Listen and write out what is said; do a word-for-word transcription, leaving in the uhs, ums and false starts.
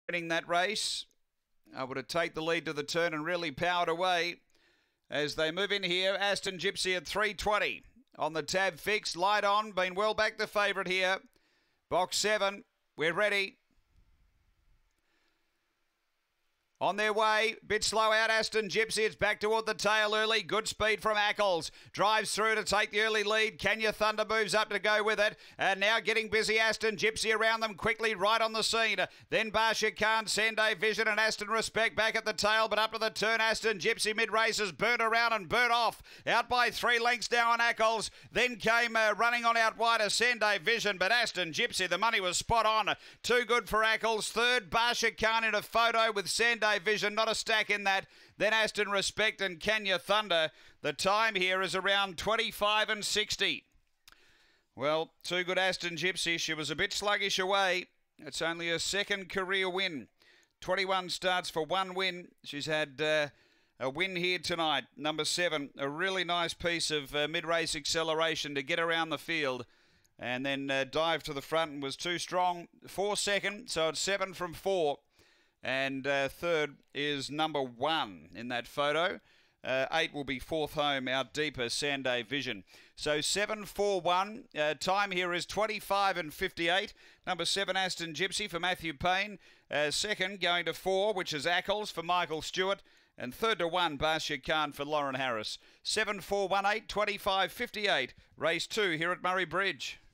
winning that race. Able to take the lead to the turn and really powered away as they move in here. Aston Gypsy at three twenty on the tab fixed. Light On, been well back the favourite here. Box seven, we're ready. On their way, bit slow out, Aston Gypsy. It's back toward the tail early. Good speed from Ackles. Drives through to take the early lead. Kenya Thunder moves up to go with it. And now getting busy, Aston Gypsy around them quickly, right on the scene. Then Barsha Khan, Sendai Vision and Aston Respect back at the tail. But up to the turn, Aston Gypsy mid-races burnt around and burnt off. Out by three lengths now on Ackles. Then came uh, running on out wider Sendai Vision. But Aston Gypsy, the money was spot on. Too good for Ackles. Third, Barsha Khan in a photo with Sendai Vision, not a stack in that. Then Aston Respect and Kenya Thunder. The time here is around twenty-five and sixty. Well, too good Aston Gypsy. She was a bit sluggish away. It's only her second career win. twenty-one starts for one win. She's had uh, a win here tonight. Number seven, a really nice piece of uh, mid-race acceleration to get around the field. And then uh, dive to the front and was too strong. Four second, so it's seven from four. And uh, third is number one in that photo. Uh, eight will be fourth home, out deeper, Sendai Vision. So seven four one. Uh, time here is twenty-five and fifty-eight. Number seven, Aston Gypsy for Matthew Payne. Uh, second, going to four, which is Ackles for Michael Stewart. And third to one, Barsha Khan for Lauren Harris. seven four one eight, twenty-five fifty-eight. Race two here at Murray Bridge.